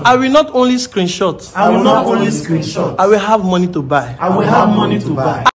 I will not only screenshot. I will not only screenshot. I will have money to buy. I will have money to buy.